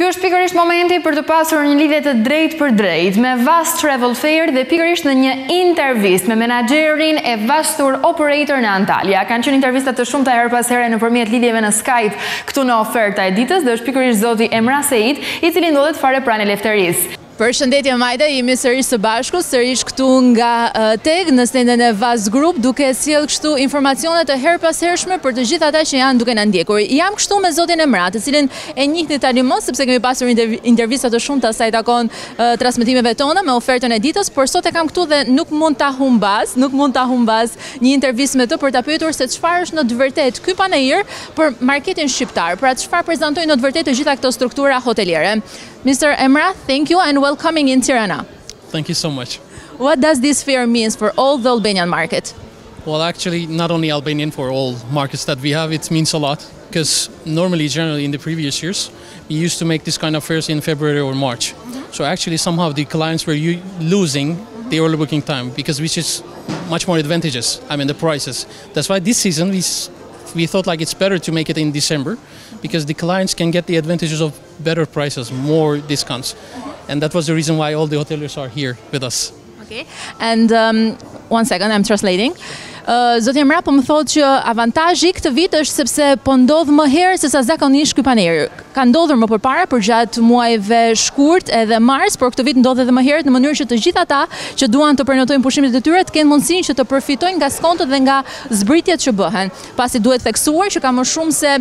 Ky është pikërisht momenti për të pasur një lidhje të drejtë për drejtë me Vast Travel Fair dhe pikërisht në një intervistë me menaxherin e Vast Tour Operator në Antalya. Kanë qenë intervista të shumta her pas here nëpërmjet lidhjeve në Skype këtu në oferta e ditës dhe është pikërisht zoti Emrah Seit, i cili ndodhet fare pranë Lefterisë. Përshëndetje Majda, jemi sërish së bashku, sërish këtu nga TEG në stendin e Vast Group, duke sjell kështu informacione të herpashershme për të gjithë ata që janë duke na ndjekur. Jam këtu me zotin Emrah, të cilin e njihni tani më sepse kemi pasur intervista të shumta sa i takon transmetimeve tona me ofertën e ditës, por sot e kam këtu dhe nuk mund ta humbas një intervistë me të për ta pyetur se çfarë është në të vërtetë ky panajër për marketin shqiptar, pra çfarë prezantojnë në të vërtetë të gjitha këto struktura hoteliere. Mr. Emrah, thank you and welcoming in Tirana. Thank you so much. What does this fair mean for all the Albanian market? Well, actually, not only Albanian, for all markets that we have, it means a lot. Because normally, generally, in the previous years, we used to make this kind of fairs in February or March. So actually, somehow the clients were losing the early booking time, because which is much more advantageous, the prices. That's why this season, we thought like it's better to make it in December, because the clients can get the advantages of better prices, more discounts. And that was the reason why all the hoteliers are here with us. Okay, and 1 second, I'm translating. Zoti Emrah po më thotë që avantazhi këtë vit është sepse po ndodh më herë se sa zakonisht ky panajër. Ka ndodhur më përpara për gjatë muajve shkurt edhe mars, por këtë vit ndodh edhe më herët në mënyrë që të gjithë ata që duan të përnotojnë pushimet e tyre të kenë mundësinë që të përfitojnë nga skontët dhe nga zbritjet që bëhen. Pasi duhet theksuar që ka më shumë se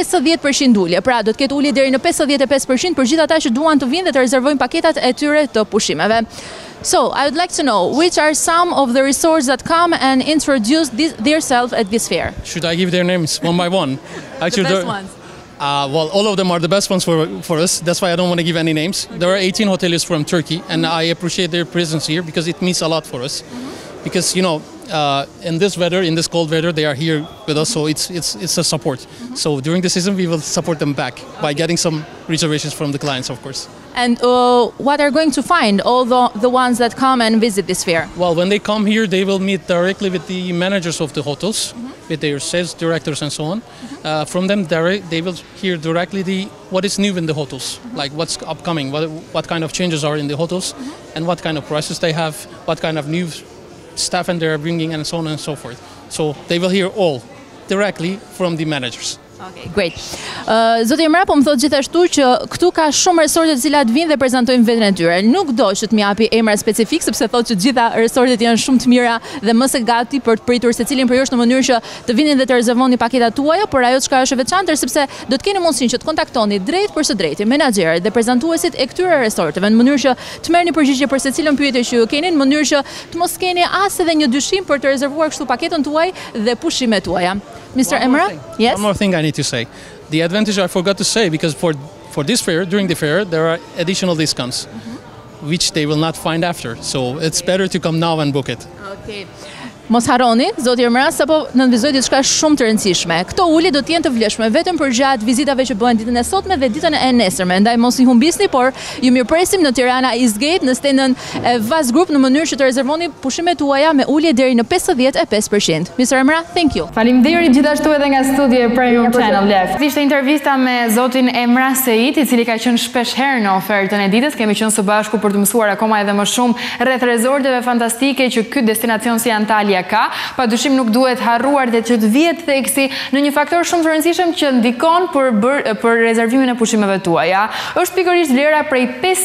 50% ulje. Pra do të ketë ulje deri në 55% për gjithë ata që duan të vinë dhe të rezervojnë paketat e tyre të pushimeve. So, I would like to know, which are some of the resorts that come and introduce themselves at this fair? Should I give their names one by one? Actually, the best ones. Well, all of them are the best ones for us. That's why I don't want to give any names. Okay. There are 18 hoteliers from Turkey, and I appreciate their presence here because it means a lot for us. Because, you know, in this weather, in this cold weather, they are here with us, so it's a support. So during the season, we will support them back by getting some reservations from the clients, of course. And what are going to find all the ones that come and visit this fair? Well, when they come here, they will meet directly with the managers of the hotels, with their sales directors and so on. From them, they will hear directly what is new in the hotels, like what's upcoming, what kind of changes are in the hotels, and what kind of prices they have, what kind of new staff and they are bringing, and so on and so forth. So they will hear all directly from the managers. Okay, great. Zoti Emrah po më thotë gjithashtu që këtu ka shumë resorte të cilat vinë dhe prezantojnë veten e tyre. Nuk do që të më japi emra specifik sepse thotë që të gjitha resortet janë shumë të mira dhe më së gati për të pritur secilin për ju në mënyrë që të vini dhe të rezervoni paketat tuaja, por ajo çka është e veçantë sepse do të keni mundësinë që të kontaktoni drejt për së drejti menaxherët dhe prezantuesit e këtyre resorteve në mënyrë që të merrni përgjigje për secilën pyetje që ju keni, në mënyrë që të mos keni as edhe një dyshim për të rezervuar kështu paketën tuaj dhe pushimet tuaja. Mr. Emrah? Yes? One more thing I need to say. The advantage I forgot to say, because for this fair, during the fair, there are additional discounts, which they will not find after. So it's better to come now and book it. Okay. Mos harroni, zoti Emrah, sapo nënvizoi diçka shumë të rëndësishme. Këto ulje do të jenë të vlefshme vetëm për gjatë vizitave që bëhen ditën e sotme dhe ditën e nesërme. Ndaj mos i humbisni, por ju mirpresim në Tirana Eastgate në stendin e Vast Group në mënyrë që të rezervoni pushimet tuaja me ulje deri në 55%. Mr. Emrah, thank you. Faleminderit gjithashtu edhe nga studio e Premium Channel Left. Ishte intervista me zotin Emrah Seit, i cili ka qenë shpesh herë në ofertën e ditës. Kemi qenë së bashku për të mësuar akoma edhe më shumë rreth rezorteve fantastike që ky destinacion si Antalya ka, padyshim nuk duhet harruar dhe që të vihet theksi në një faktor shumë të rëndësishëm që ndikon për rezervimin e pushimeve tuaja. Është pikërisht vlera prej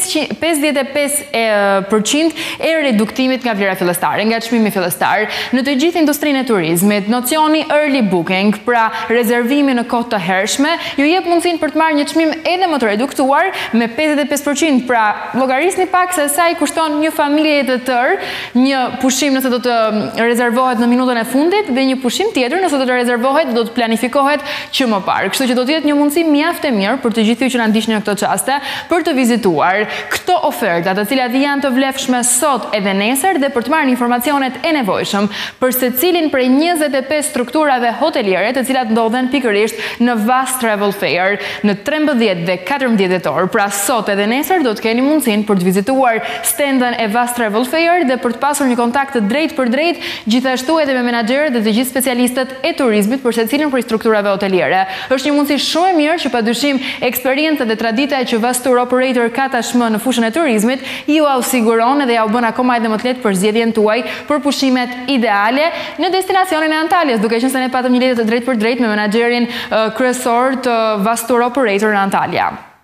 55% e reduktimit nga vlera fillestare, nga çmimi fillestar. Në të gjithë industrinë e turizmit, nocioni early booking, pra rezervimi në kohë të hershme, ju jep mundësinë për të marrë një çmim edhe më të reduktuar me 55%, pra llogarisni pak se sa i kushton një familje të tërë një pushim nëse do të rezervohet në minutën e fundit dhe një pushim tjetër nëse do të rezervohet do të planifikohet që më parë. Kështu që do të jetë një mundësi mjaft e mirë për të gjithë ju që na ndiqni në këtë çaste për të vizituar këto oferta, të cilat janë të vlefshme sot edhe nesër dhe për të marrë informacionet e nevojshëm për secilin prej 25 strukturave hoteliere të cilat ndodhen pikërisht në Vast Travel Fair në 13 dhe 14 dhjetor. Pra sot edhe nesër do të keni mundësinë për të vizituar stendin e Vast Travel Fair dhe për të pasur një kontakt të drejtë për drejtë gjithashtu edhe me menaxherët dhe të gjithë specialistët e turizmit për secilin prej strukturave hoteliere. Është një mundësi shumë e mirë që padyshim eksperjenca dhe tradita që Vas Tour Operator ka tashmë në fushën e turizmit ju siguron edhe ja u bën akoma edhe më të lehtë për zgjedhjen tuaj për pushimet ideale në destinacionin e Antalyas, duke qenë se ne patëm një lidhje të drejtë për drejtë me menaxherin kryesor të Vas Tour Operator në Antalya.